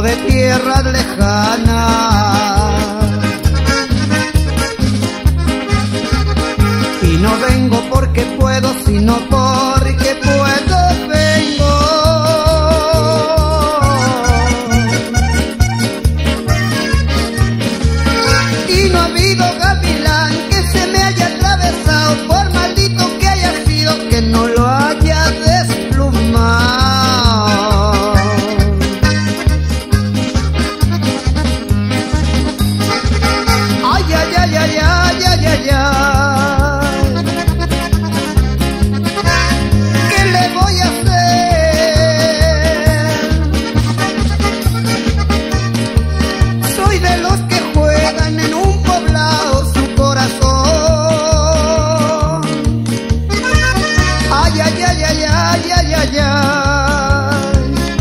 de tierras lejanas. Y no vengo porque puedo, sino porque puedo vengo. Y no ha habido gavilán que se me haya atravesado, por maldito que haya sido, que no lo haya desplumado. Ay, ay, ay, ay, ay, ay, ay, ay. ¿Qué le voy a hacer? Soy de los que juegan en un poblado su corazón. Ay, ay, ay, ay, ay, ay, ay, ay.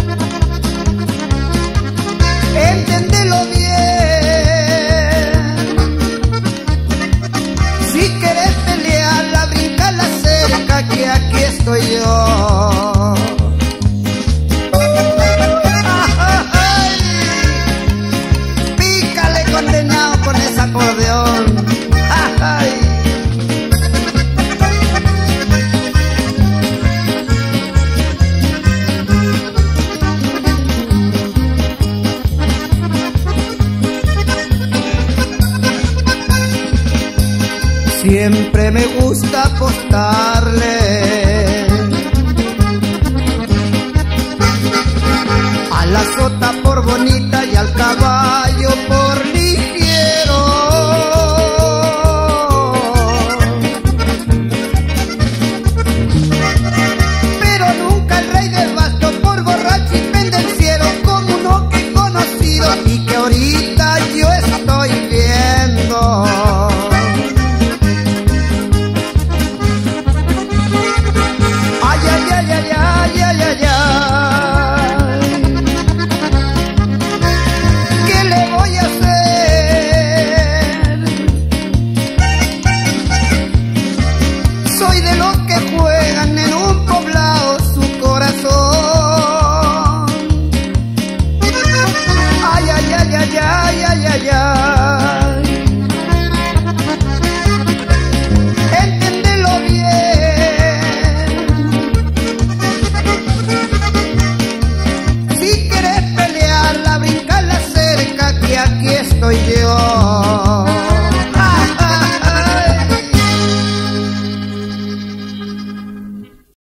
Enténdelo bien. Si querés pelearla, brinca la cerca, que aquí estoy yo. Ay, pícale, condenado, con ese acordeón. Ay. Siempre me gusta apostarle a la sota por bonita y al caballo por ligero. Pero nunca el rey del basto por borracho y pendenciero, como uno que he conocido y que ahorita yo estoy viendo. Ay, ay, ay, ay, ay, ay, ay, ay. ¿Qué le voy a hacer? Soy de los que juegan en un poblado